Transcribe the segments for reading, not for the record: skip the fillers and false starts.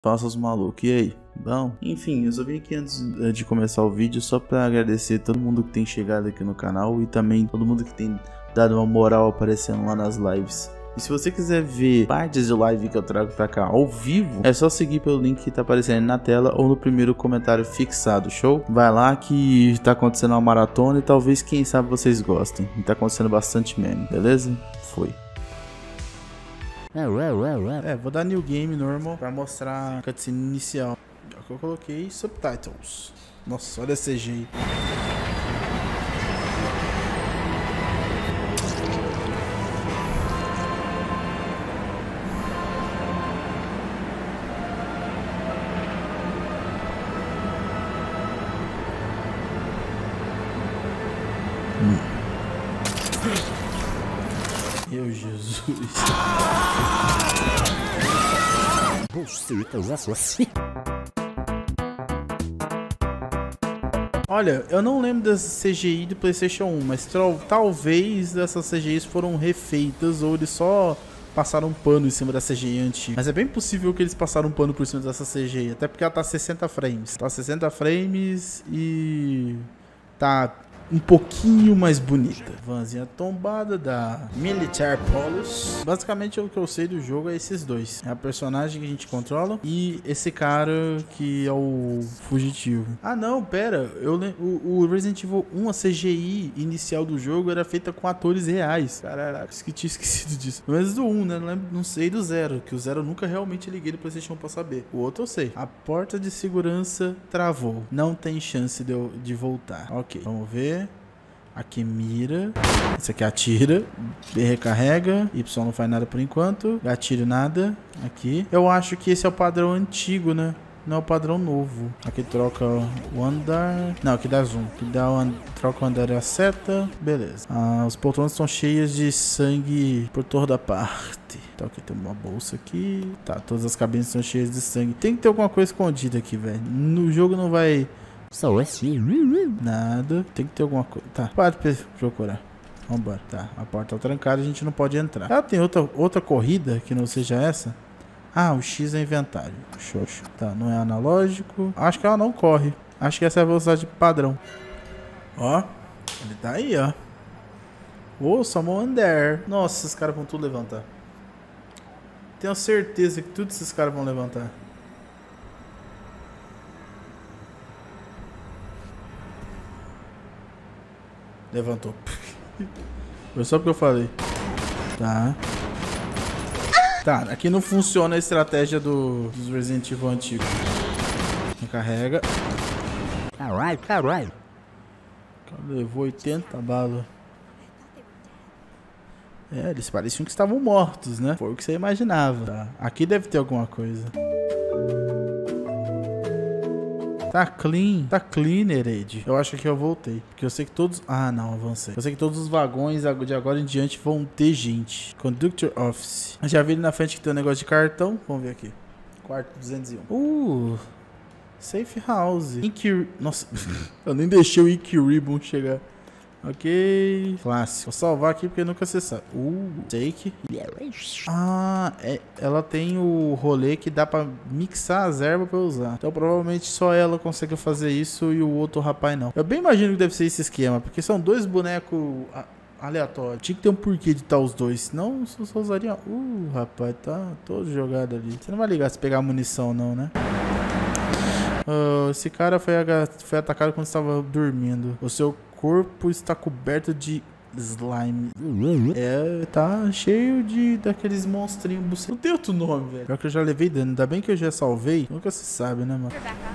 Faça os malucos. E aí? Bom, enfim, eu só vim aqui antes de começar o vídeo só pra agradecer todo mundo que tem chegado aqui no canal e também todo mundo que tem dado uma moral aparecendo lá nas lives. E se você quiser ver partes de live que eu trago pra cá ao vivo, é só seguir pelo link que tá aparecendo na tela ou no primeiro comentário fixado, show? Vai lá que tá acontecendo uma maratona e talvez, quem sabe, vocês gostem. E tá acontecendo bastante mesmo, beleza? Foi. Vou dar New Game Normal pra mostrar a cutscene inicial. Aqui eu coloquei subtitles. Nossa, olha a CGI. Meu Jesus. Olha, eu não lembro dessa CGI do PlayStation 1, mas talvez essas CGIs foram refeitas ou eles só passaram um pano em cima da CGI antiga. Mas é bem possível que eles passaram um pano por cima dessa CGI, até porque ela tá 60 frames. Tá 60 frames e tá um pouquinho mais bonita. Vanzinha tombada da Military Police. Basicamente o que eu sei do jogo é esses dois. É a personagem que a gente controla e esse cara que é o fugitivo. Ah não, pera. O Resident Evil 1, a CGI inicial do jogo era feita com atores reais. Caraca, que tinha esquecido disso. Pelo menos do 1, né? Não sei do 0, que o 0 eu nunca realmente liguei do PlayStation 1 pra saber. O outro eu sei. A porta de segurança travou. Não tem chance de voltar. Ok, vamos ver. Aqui mira. Esse aqui atira. B recarrega. Y não faz nada por enquanto. Gatilho nada. Aqui. Eu acho que esse é o padrão antigo, né? Não é o padrão novo. Aqui troca o andar. Não, aqui dá zoom. Aqui dá troca o andar e a seta. Beleza. Os poltronas estão cheias de sangue por toda parte. Então aqui tem uma bolsa aqui. Tá, todas as cabines estão cheias de sangue. Tem que ter alguma coisa escondida aqui, velho. No jogo não vai... Nada. Tem que ter alguma coisa. Tá, pode procurar. Vambora. Tá, a porta tá trancada, a gente não pode entrar. Ela tem outra corrida que não seja essa? Ah, o X é inventário. Xoxo. Tá, não é analógico. Acho que ela não corre. Acho que essa é a velocidade padrão. Ó, ele tá aí, ó. Ô, Samuel Under. Nossa, esses caras vão tudo levantar. Tenho certeza que todos esses caras vão levantar. Levantou. Foi só porque eu falei. Tá. Tá, aqui não funciona a estratégia dos Resident Evil antigos. Carrega. Caralho. Levou 80 balas. É, eles pareciam que estavam mortos, né? Foi o que você imaginava. Tá. Aqui deve ter alguma coisa. Tá clean. Tá clean, Hered. Eu acho que eu voltei. Porque eu sei que todos... Ah, não, avancei. Eu sei que todos os vagões de agora em diante vão ter gente. Conductor Office. Já vi ali na frente que tem um negócio de cartão. Vamos ver aqui. Quarto 201. Safe House. Nossa, eu nem deixei o Ink Ribbon chegar. Ok. Clássico. Vou salvar aqui porque nunca se sabe. Take. Ah, ela tem o rolê que dá pra mixar as ervas pra usar. Então provavelmente só ela consegue fazer isso e o outro rapaz não. Eu bem imagino que deve ser esse esquema, porque são dois bonecos aleatórios. Tinha que ter um porquê de estar os dois. Senão eu só usaria... rapaz, tá todo jogado ali. Você não vai ligar se pegar munição não, né? Esse cara foi atacado quando estava dormindo. O seu corpo está coberto de slime. Tá cheio daqueles monstrinhos. Não tem outro nome, velho. Pior que eu já levei dano. Ainda bem que eu já salvei. Nunca se sabe, né, mano?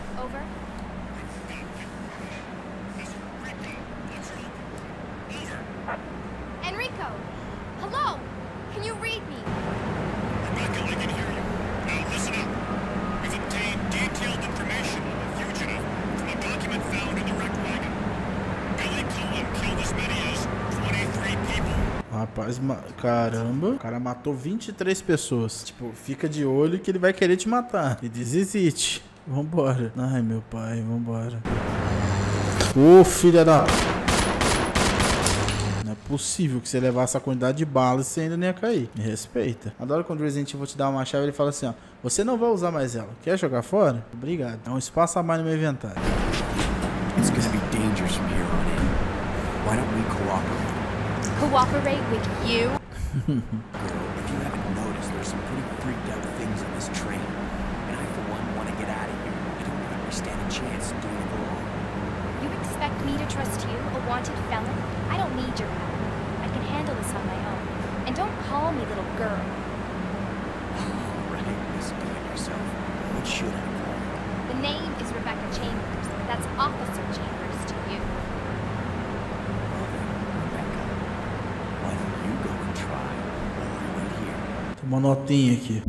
Enrico, hello. Can you read me? Rebecca, I can hear you. Now listen up. We've obtained detailed information on the fugitive from a document found in the wrecked wagon. Billy Cullen killed as many as 23 people. Rapaz, caramba. O cara matou 23 pessoas. Tipo, fica de olho que ele vai querer te matar. E desiste. Vambora. Ai, meu pai, vambora. Ô, filha da... Não é Possível que você levasse a quantidade de balas você ainda nem ia cair. Me respeita. Adoro quando o Resident Evil te dá uma chave e ele fala assim, ó. Você não vai usar mais ela. Quer jogar fora? Obrigado. É um espaço a mais no meu inventário. It's gonna be dangerous from here on in. Why don't we cooperate? Cooperate with you? Girl, if you haven't noticed, there's some pretty freaked out things on this train. And I, for one, want to get out of here. I don't think we stand a chance of doing it alone. You expect me to trust you, a wanted felon? I don't need your help. I can handle this on my own. And don't call me little girl. Right, listen to it yourself. What should I call you? The name is Rebecca Chambers. That's Officer Chambers to you. Well then, Rebecca, why don't you go and try while I wait here? Tem uma notinha aqui.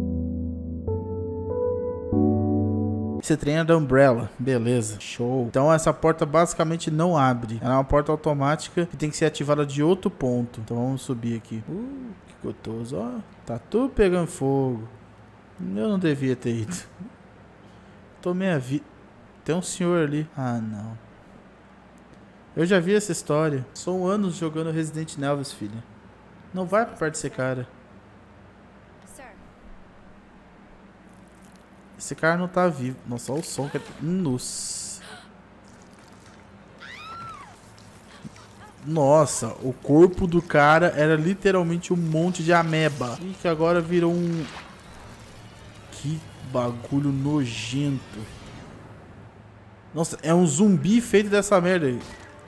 Esse trem é da Umbrella. Beleza. Show. Então essa porta basicamente não abre. Ela é uma porta automática que tem que ser ativada de outro ponto. Então vamos subir aqui. Que gostoso. Ó, tá tudo pegando fogo. Eu não devia ter ido. Tomei a vida. Tem um senhor ali. Ah, não. Eu já vi essa história. São anos jogando Resident Evil, filha. Não vai pra perto desse cara. Sir. Esse cara não tá vivo. Nossa, olha o som que é... Nossa. Nossa, o corpo do cara era literalmente um monte de ameba. E que agora virou um... Que bagulho nojento. Nossa, é um zumbi feito dessa merda aí.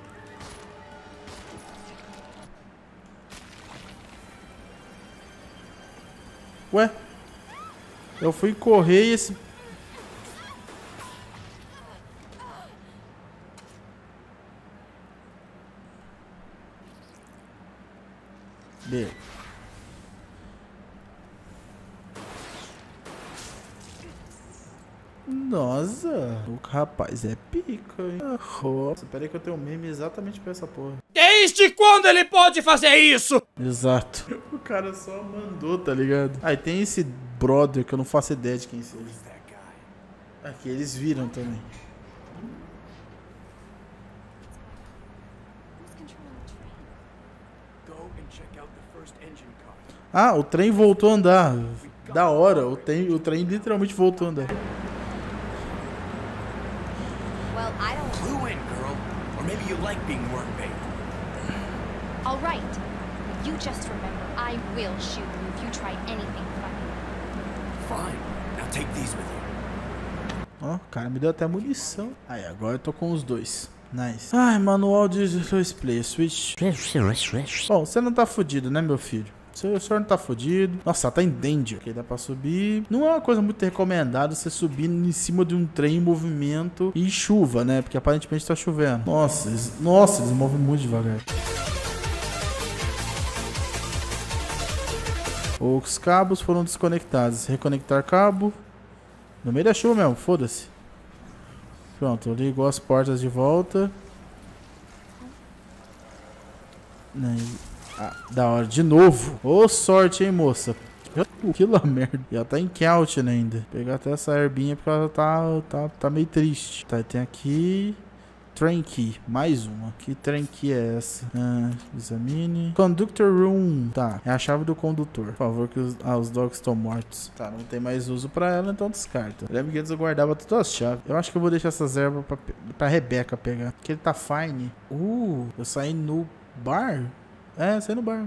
Ué? Eu fui correr e esse... Beleza. Nossa, o rapaz é pica, hein? Nossa, peraí que eu tenho um meme exatamente pra essa porra. Desde quando ele pode fazer isso? Exato. O cara só mandou, tá ligado? Aí tem esse brother que eu não faço ideia de quem seja. Aqui eles viram também. Ah, o trem voltou a andar. Da hora, o trem literalmente voltou a andar. Well, I don't... Clue in, girl. Or maybe you like being work bait. All right. You just remember, I will shoot you if you try anything funny. Fine. Now take these with you. Ó, o cara me deu até munição. Aí, agora eu tô com os dois. Nice. Ai, manual de display, switch. Bom, você não tá fudido, né, meu filho? O senhor não tá fudido. Nossa, tá em danger. Ok, dá pra subir. Não é uma coisa muito recomendada você subir em cima de um trem em movimento e chuva, né? Porque aparentemente tá chovendo. Nossa, eles movem muito devagar. Os cabos foram desconectados. Reconectar cabo. No meio da chuva mesmo, foda-se. Pronto, ligou as portas de volta. Ah, da hora, de novo. Ô, sorte, hein, moça. Que la merda. E ela tá em couch ainda. Vou pegar até essa herbinha porque ela tá meio triste. Tá, tem aqui... Train Key, mais uma. Que Train Key é essa? Examine. Conductor Room. Tá, é a chave do condutor. Por favor, que os dogs estão mortos. Tá, não tem mais uso pra ela, então descarta. Lembra que antes eu guardava todas as chaves. Eu acho que eu vou deixar essas ervas pra Rebecca pegar. Porque ele tá fine. Eu saí no bar? É, saí no bar.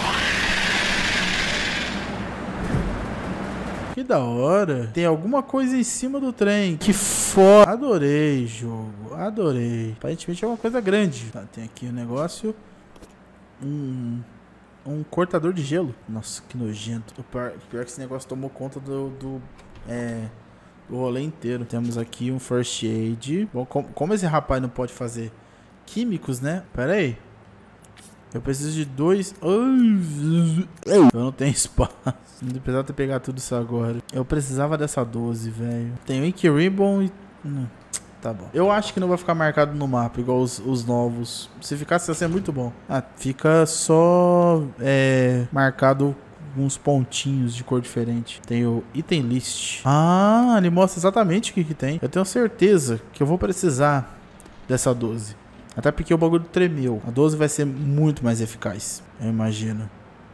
Que da hora. Tem alguma coisa em cima do trem. Que foda. Adorei, jogo. Adorei. Aparentemente é uma coisa grande. Tá, tem aqui o negócio. Um cortador de gelo. Nossa, que nojento. O pior que esse negócio tomou conta do rolê inteiro. Temos aqui um first aid. Bom, como esse rapaz não pode fazer químicos, né? Pera aí. Eu preciso de 2. Eu não tenho espaço. Não precisava ter pegado tudo isso agora. Eu precisava dessa 12, velho. Tem o Ink Ribbon e... Tá bom. Eu acho que não vai ficar marcado no mapa, igual os novos. Se ficasse assim, é muito bom. Ah, fica só... marcado uns pontinhos de cor diferente. Tem o Item List. Ah, ele mostra exatamente o que tem. Eu tenho certeza que eu vou precisar dessa 12. Até porque o bagulho tremeu. A 12 vai ser muito mais eficaz, eu imagino.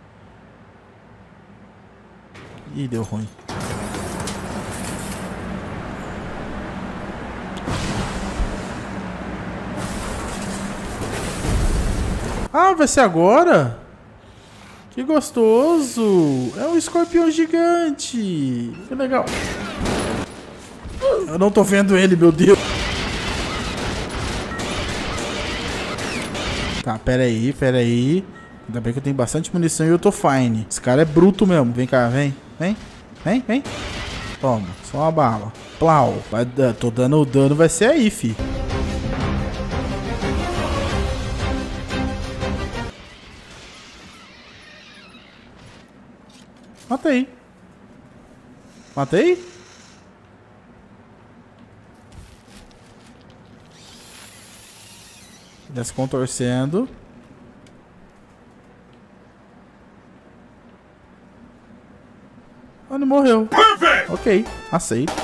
Ih, deu ruim. Ah, vai ser agora? Que gostoso! É um escorpião gigante! Que legal! Eu não tô vendo ele, meu Deus! Tá, pera aí. Ainda bem que eu tenho bastante munição e eu tô fine. Esse cara é bruto mesmo. Vem cá, vem. Vem. Toma, só uma bala. Plau. Tô dando o dano, vai ser aí, fi. Matei? Ele se contorcendo. Ele morreu. Ok, aceito.